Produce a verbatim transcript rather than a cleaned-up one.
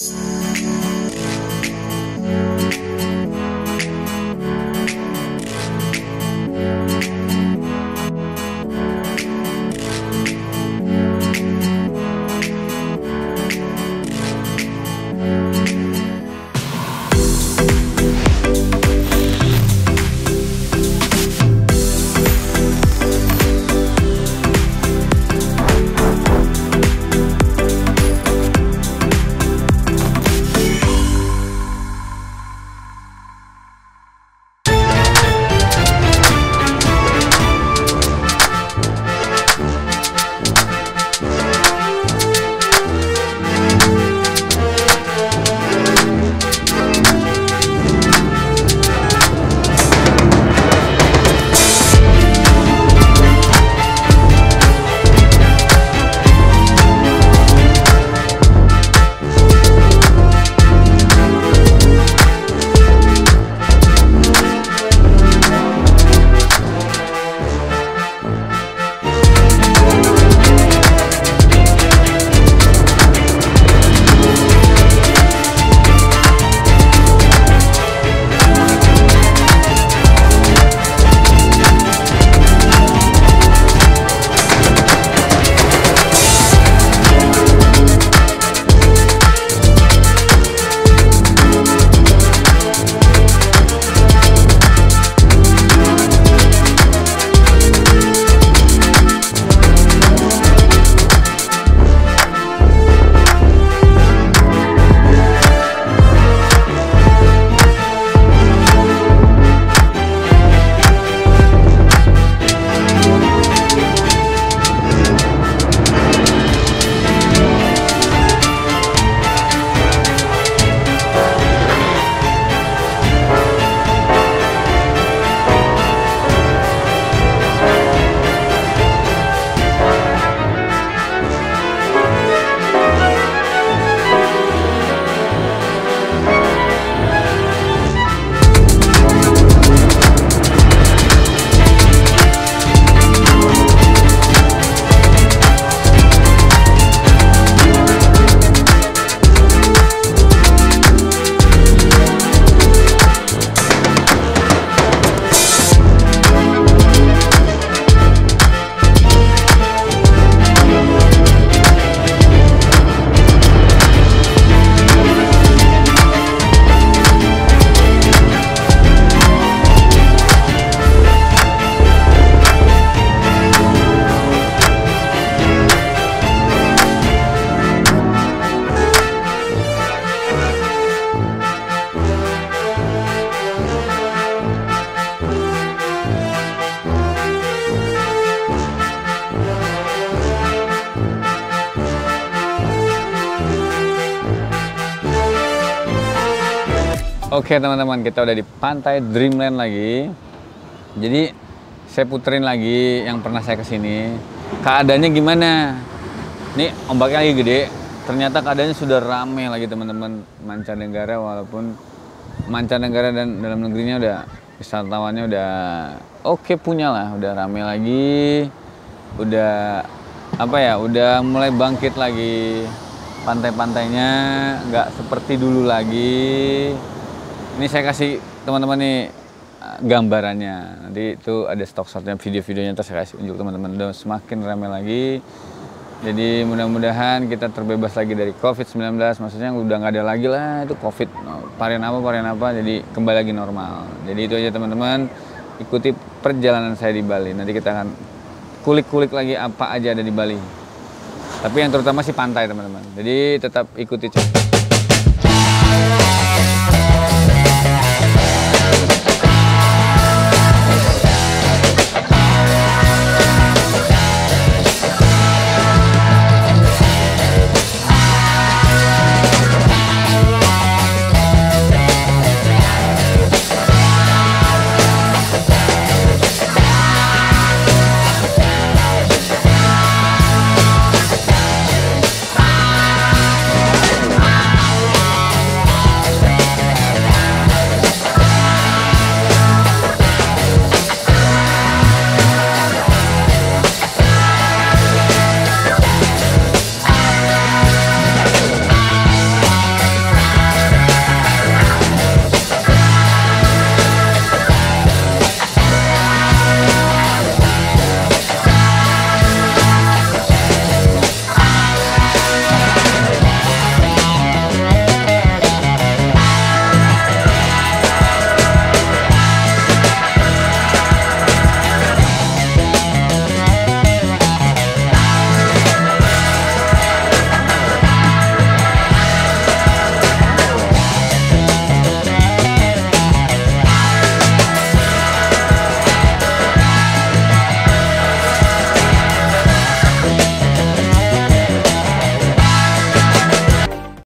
Oke teman-teman, kita udah di Pantai Dreamland lagi. Jadi saya puterin lagi yang pernah saya kesini. Keadaannya gimana? Nih ombaknya lagi gede. Ternyata keadaannya sudah rame lagi teman-teman. Mancanegara, walaupun mancanegara dan dalam negerinya udah, wisatawannya udah oke punya lah, udah rame lagi. Udah apa ya? Udah mulai bangkit lagi. Pantai-pantainya nggak seperti dulu lagi. Ini saya kasih teman-teman nih gambarannya. Nanti itu ada stock shotnya, video-videonya terus saya kasih unjuk teman-teman. Udah semakin ramai lagi. Jadi mudah-mudahan kita terbebas lagi dari covid sembilan belas. Maksudnya udah nggak ada lagi lah itu covid. Varian apa, varian apa. Jadi kembali lagi normal. Jadi itu aja teman-teman. Ikuti perjalanan saya di Bali. Nanti kita akan kulik-kulik lagi apa aja ada di Bali. Tapi yang terutama sih pantai teman-teman. Jadi tetap ikuti.